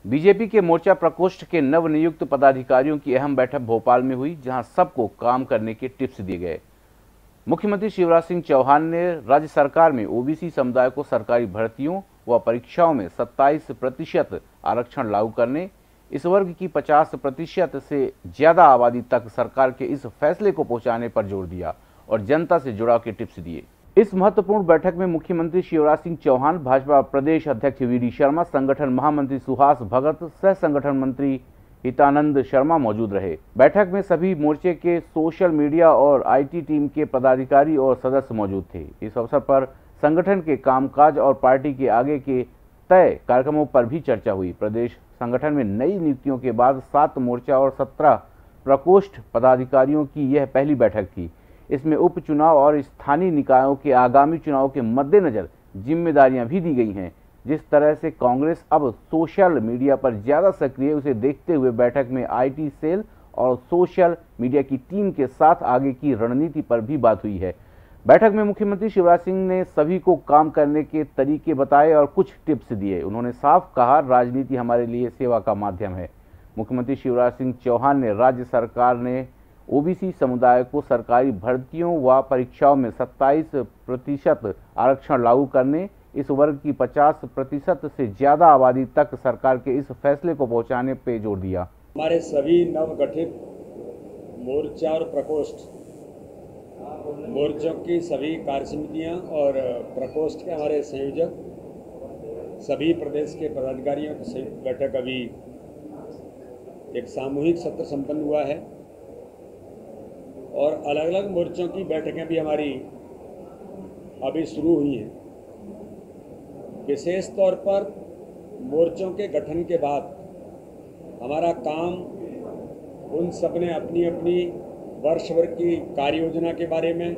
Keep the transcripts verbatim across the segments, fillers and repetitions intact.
BJP के मोर्चा प्रकोष्ठ के नवनियुक्त पदाधिकारियों की अहम बैठक भोपाल में हुई, जहां सबको काम करने के टिप्स दिए गए। मुख्यमंत्री शिवराज सिंह चौहान ने राज्य सरकार में ओबीसी समुदाय को सरकारी भर्तियों व परीक्षाओं में सत्ताईस प्रतिशत आरक्षण लागू करने, इस वर्ग की पचास प्रतिशत से ज्यादा आबादी तक सरकार के इस फैसले को पहुंचाने पर जोर दिया और जनता से जुड़ाव के टिप्स दिए। इस महत्वपूर्ण बैठक में मुख्यमंत्री शिवराज सिंह चौहान, भाजपा प्रदेश अध्यक्ष वी डी शर्मा, संगठन महामंत्री सुहास भगत, सह संगठन मंत्री हितानंद शर्मा मौजूद रहे। बैठक में सभी मोर्चे के सोशल मीडिया और आईटी टीम के पदाधिकारी और सदस्य मौजूद थे। इस अवसर पर संगठन के कामकाज और पार्टी के आगे के तय कार्यक्रमों पर भी चर्चा हुई। प्रदेश संगठन में नई नियुक्तियों के बाद सात मोर्चा और सत्रह प्रकोष्ठ पदाधिकारियों की यह पहली बैठक थी। इसमें उपचुनाव और स्थानीय निकायों के आगामी चुनाव के मद्देनजर जिम्मेदारियां भी दी गई हैं। जिस तरह से कांग्रेस अब सोशल मीडिया पर ज्यादा सक्रिय, उसे देखते हुए बैठक में आईटी सेल और सोशल मीडिया की टीम के साथ आगे की रणनीति पर भी बात हुई है। बैठक में मुख्यमंत्री शिवराज सिंह ने सभी को काम करने के तरीके बताए और कुछ टिप्स दिए। उन्होंने साफ कहा, राजनीति हमारे लिए सेवा का माध्यम है। मुख्यमंत्री शिवराज सिंह चौहान ने राज्य सरकार ने ओबीसी समुदाय को सरकारी भर्तियों व परीक्षाओं में सत्ताईस प्रतिशत आरक्षण लागू करने, इस वर्ग की पचास प्रतिशत से ज्यादा आबादी तक सरकार के इस फैसले को पहुंचाने पर जोर दिया। हमारे सभी नवगठित मोर्चा और प्रकोष्ठ मोर्चों की सभी कार्य समितियाँ और प्रकोष्ठ के हमारे संयोजक, सभी प्रदेश के पदाधिकारियों की संयुक्त बैठक अभी एक सामूहिक सत्र संपन्न हुआ है और अलग अलग मोर्चों की बैठकें भी हमारी अभी शुरू हुई हैं। विशेष तौर पर मोर्चों के गठन के बाद हमारा काम उन सब ने अपनी अपनी वर्ष भर की कार्य योजना के बारे में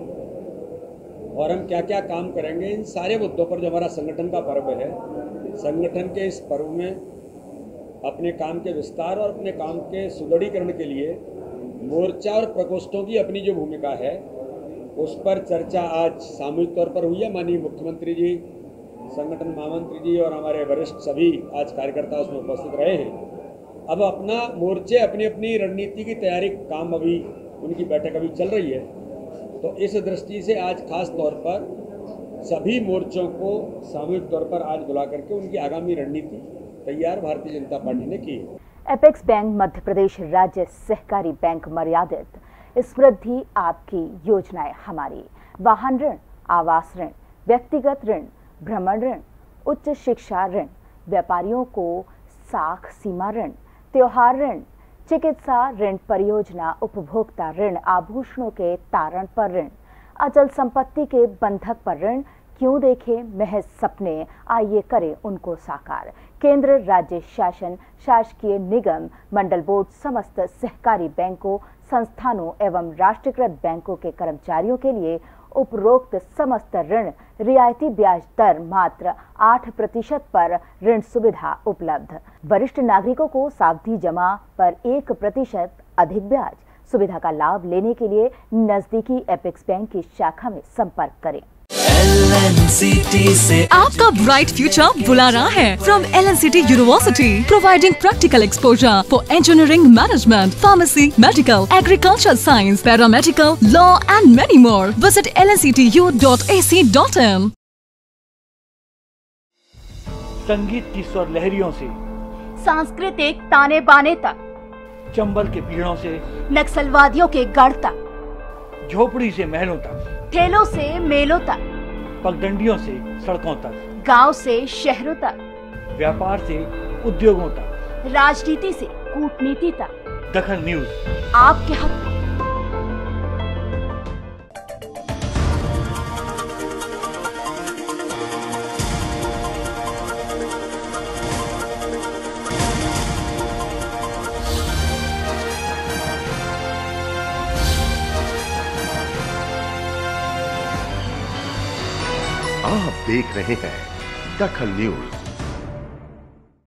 और हम क्या क्या काम करेंगे, इन सारे मुद्दों पर जो हमारा संगठन का पर्व है, संगठन के इस पर्व में अपने काम के विस्तार और अपने काम के सुदृढ़ीकरण के लिए मोर्चा और प्रकोष्ठों की अपनी जो भूमिका है उस पर चर्चा आज सामूहिक तौर पर हुई है। माननीय मुख्यमंत्री जी, संगठन महामंत्री जी और हमारे वरिष्ठ सभी आज कार्यकर्ता उसमें उपस्थित रहे हैं। अब अपना मोर्चे अपनी अपनी रणनीति की तैयारी काम अभी उनकी बैठक अभी चल रही है, तो इस दृष्टि से आज खास तौर पर सभी मोर्चों को सामूहिक तौर पर आज बुला करके उनकी आगामी रणनीति तैयार भारतीय जनता पार्टी ने की है। एपेक्स बैंक मध्य प्रदेश राज्य सहकारी बैंक मर्यादित, समृद्धि आपकी, योजनाएं हमारी, वाहन ऋण, आवास ऋण, व्यक्तिगत ऋण, भ्रमण ऋण, उच्च शिक्षा ऋण, व्यापारियों को साख सीमा ऋण, त्योहार ऋण, चिकित्सा ऋण, परियोजना उपभोक्ता ऋण, आभूषणों के तारण पर ऋण, अचल संपत्ति के बंधक पर ऋण। क्यों देखें महज सपने, आइए करें उनको साकार। केंद्र, राज्य शासन, शासकीय निगम, मंडल बोर्ड, समस्त सहकारी बैंकों, संस्थानों एवं राष्ट्रीयकृत बैंकों के कर्मचारियों के लिए उपरोक्त समस्त ऋण रियायती ब्याज दर मात्र आठ प्रतिशत पर ऋण सुविधा उपलब्ध। वरिष्ठ नागरिकों को सावधि जमा पर एक प्रतिशत अधिक ब्याज। सुविधा का लाभ लेने के लिए नजदीकी एपेक्स बैंक की शाखा में संपर्क करें। एल एन सी टी से आपका ब्राइट फ्यूचर बुला रहा है। From L N C T university, providing practical exposure for engineering, management, pharmacy, medical, agriculture science, paramedical, law and many more. Visit L N C T U dot A C dot in. संगीत की स्वर लहरियों से सांस्कृतिक ताने बाने तक, चंबल के पीड़ों से नक्सलवादियों के गढ़ तक, झोपड़ी से महलों तक, ठेलों से मेलों तक, पगडंडियों से सड़कों तक, गांव से शहरों तक, व्यापार से उद्योगों तक, राजनीति से कूटनीति तक, दखल न्यूज आपके हक में। आप देख रहे हैं दखल न्यूज।